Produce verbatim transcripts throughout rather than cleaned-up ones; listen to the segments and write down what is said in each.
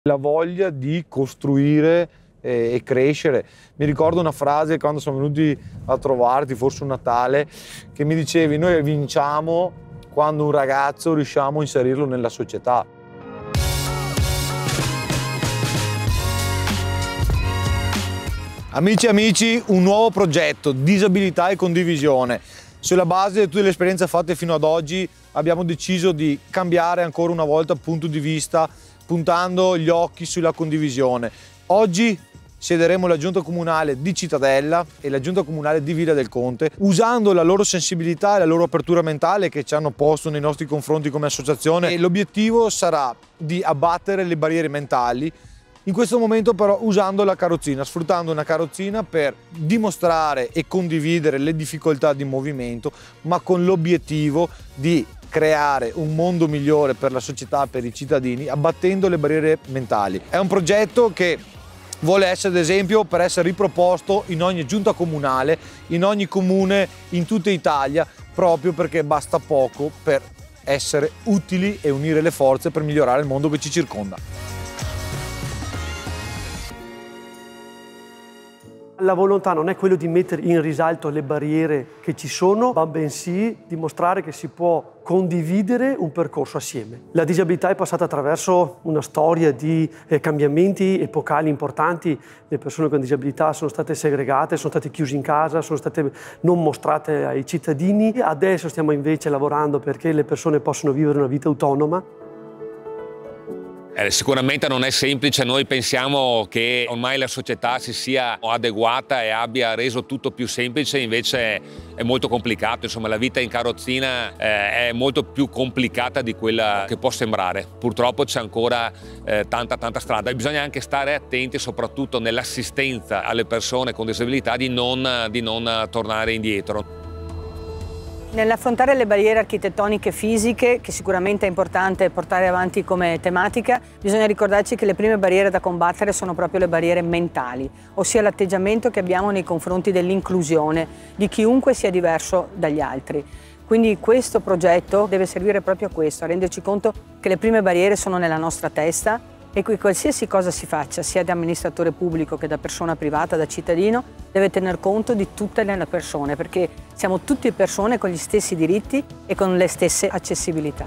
La voglia di costruire e crescere. Mi ricordo una frase quando sono venuti a trovarti, forse un Natale, che mi dicevi: noi vinciamo quando un ragazzo riusciamo a inserirlo nella società. Amici e amici, un nuovo progetto, disabilità e condivisione. Sulla base di tutte le esperienze fatte fino ad oggi abbiamo deciso di cambiare ancora una volta punto di vista, puntando gli occhi sulla condivisione. Oggi siederemo la Giunta Comunale di Cittadella e la Giunta Comunale di Villa del Conte, usando la loro sensibilità e la loro apertura mentale che ci hanno posto nei nostri confronti come associazione, e l'obiettivo sarà di abbattere le barriere mentali, in questo momento però usando la carrozzina, sfruttando una carrozzina per dimostrare e condividere le difficoltà di movimento, ma con l'obiettivo di creare un mondo migliore per la società, per i cittadini, abbattendo le barriere mentali. È un progetto che vuole essere d'esempio per essere riproposto in ogni giunta comunale, in ogni comune in tutta Italia, proprio perché basta poco per essere utili e unire le forze per migliorare il mondo che ci circonda. La volontà non è quello di mettere in risalto le barriere che ci sono, ma bensì dimostrare che si può condividere un percorso assieme. La disabilità è passata attraverso una storia di eh, cambiamenti epocali importanti. Le persone con disabilità sono state segregate, sono state chiuse in casa, sono state non mostrate ai cittadini. Adesso stiamo invece lavorando perché le persone possano vivere una vita autonoma. Eh, sicuramente non è semplice, noi pensiamo che ormai la società si sia adeguata e abbia reso tutto più semplice, invece è molto complicato, insomma la vita in carrozzina eh, è molto più complicata di quella che può sembrare. Purtroppo c'è ancora eh, tanta tanta strada e bisogna anche stare attenti soprattutto nell'assistenza alle persone con disabilità di non, di non tornare indietro. Nell'affrontare le barriere architettoniche e fisiche, che sicuramente è importante portare avanti come tematica, bisogna ricordarci che le prime barriere da combattere sono proprio le barriere mentali, ossia l'atteggiamento che abbiamo nei confronti dell'inclusione di chiunque sia diverso dagli altri. Quindi questo progetto deve servire proprio a questo, a renderci conto che le prime barriere sono nella nostra testa e che qualsiasi cosa si faccia, sia da amministratore pubblico che da persona privata, da cittadino, deve tener conto di tutte le persone, perché siamo tutte persone con gli stessi diritti e con le stesse accessibilità.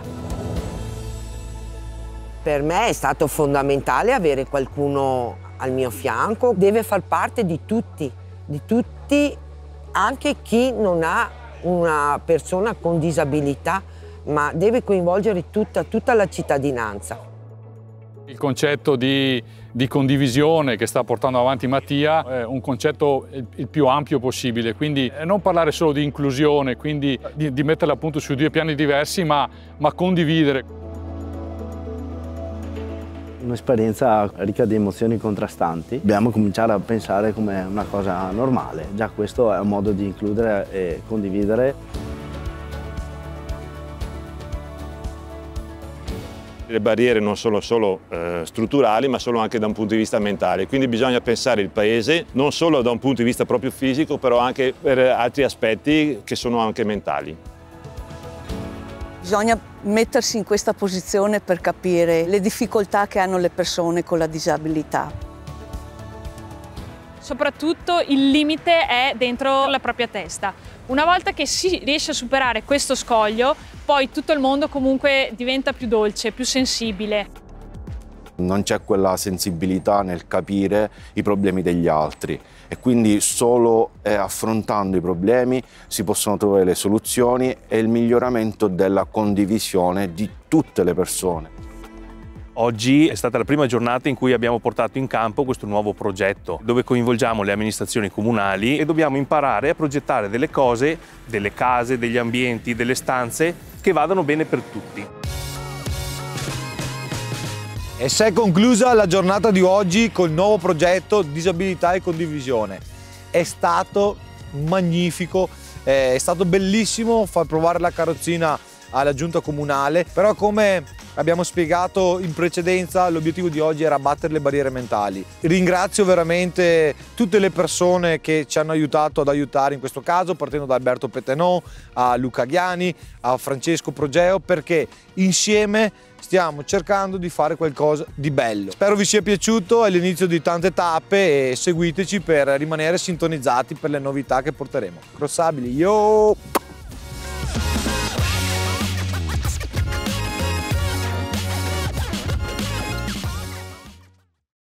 Per me è stato fondamentale avere qualcuno al mio fianco, deve far parte di tutti, di tutti, anche chi non ha una persona con disabilità, ma deve coinvolgere tutta, tutta la cittadinanza. Il concetto di, di condivisione che sta portando avanti Mattia è un concetto il più ampio possibile, quindi non parlare solo di inclusione, quindi di, di metterla appunto su due piani diversi, ma, ma condividere. Un'esperienza ricca di emozioni contrastanti. Dobbiamo cominciare a pensare come una cosa normale, già questo è un modo di includere e condividere. Le barriere non sono solo eh, strutturali, ma sono anche da un punto di vista mentale, quindi bisogna pensare il paese non solo da un punto di vista proprio fisico, però anche per altri aspetti che sono anche mentali. Bisogna mettersi in questa posizione per capire le difficoltà che hanno le persone con la disabilità. Soprattutto il limite è dentro la propria testa. Una volta che si riesce a superare questo scoglio, poi tutto il mondo comunque diventa più dolce, più sensibile. Non c'è quella sensibilità nel capire i problemi degli altri e quindi solo eh, affrontando i problemi si possono trovare le soluzioni e il miglioramento della condivisione di tutte le persone. Oggi è stata la prima giornata in cui abbiamo portato in campo questo nuovo progetto, dove coinvolgiamo le amministrazioni comunali e dobbiamo imparare a progettare delle cose, delle case, degli ambienti, delle stanze che vadano bene per tutti. E si è conclusa la giornata di oggi col nuovo progetto Disabilità e Condivisione. È stato magnifico, è stato bellissimo far provare la carrozzina alla giunta comunale, però come abbiamo spiegato in precedenza l'obiettivo di oggi era abbattere le barriere mentali. Ringrazio veramente tutte le persone che ci hanno aiutato ad aiutare in questo caso, partendo da Alberto Pettenò, a Luca Ghiani, a Francesco Progeo, perché insieme stiamo cercando di fare qualcosa di bello. Spero vi sia piaciuto, è l'inizio di tante tappe e seguiteci per rimanere sintonizzati per le novità che porteremo. Crossabili, yo!